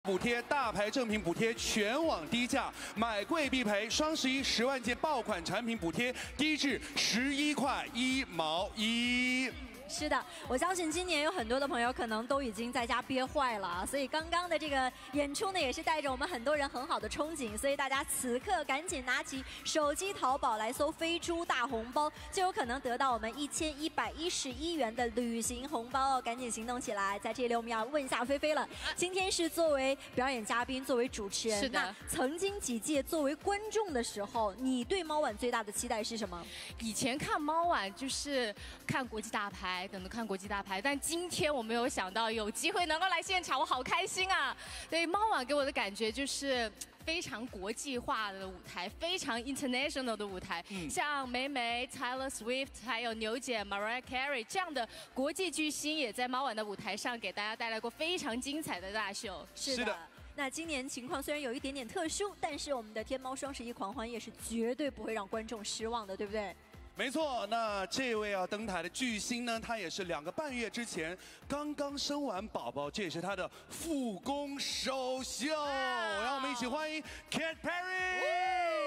补贴、大牌正品补贴全网低价，买贵必赔。双11 10万件爆款产品补贴低至11块1毛1。 是的，我相信今年有很多的朋友可能都已经在家憋坏了，所以刚刚的这个演出呢，也是带着我们很多人很好的憧憬，所以大家此刻赶紧拿起手机淘宝来搜"飞猪大红包"，就有可能得到我们1111元的旅行红包哦！赶紧行动起来！在这里我们要问一下菲菲了，今天是作为表演嘉宾，作为主持人， 是的。 那曾经几届作为观众的时候，你对猫晚最大的期待是什么？ 以前看猫晚就是看国际大牌。 等着看国际大牌，但今天我没有想到有机会能够来现场，我好开心啊！对，猫晚给我的感觉就是非常国际化的舞台，非常 international 的舞台，像梅梅、Taylor Swift， 还有牛姐、Mariah Carey 这样的国际巨星，也在猫晚的舞台上给大家带来过非常精彩的大秀。 是的。 那今年情况虽然有一点点特殊，但是我们的天猫双11狂欢夜是绝对不会让观众失望的，对不对？ 没错，那这位要登台的巨星呢，他也是2个半月之前刚刚生完宝宝，这也是他的复工首秀，让我们一起欢迎 Katy Perry。